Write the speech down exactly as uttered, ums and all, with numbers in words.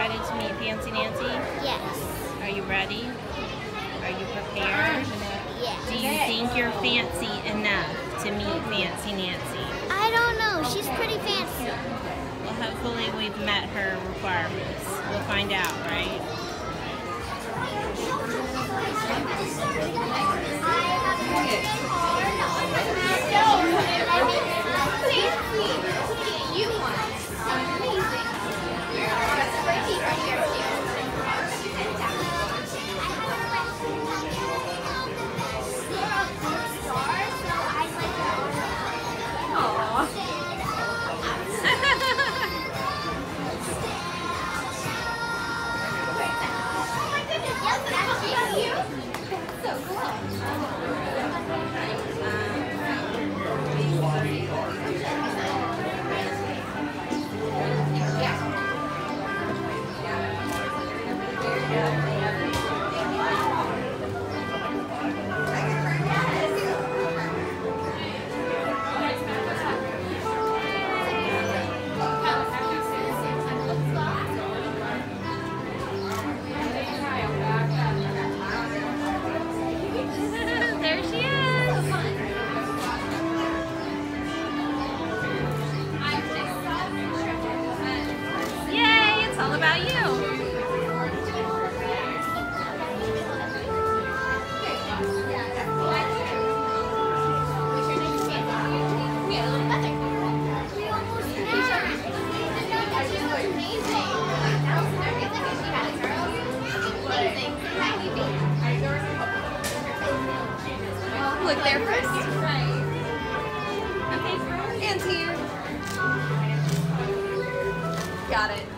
excited to meet Fancy Nancy? Yes. Are you ready? Are you prepared? Yes. Do you think you're fancy enough to meet Fancy Nancy? I don't know. She's pretty fancy. Well, hopefully we've met her requirements. We'll find out, right? There she is! Yay! It's all about you! Look there first. Right. Okay. And here. Got it.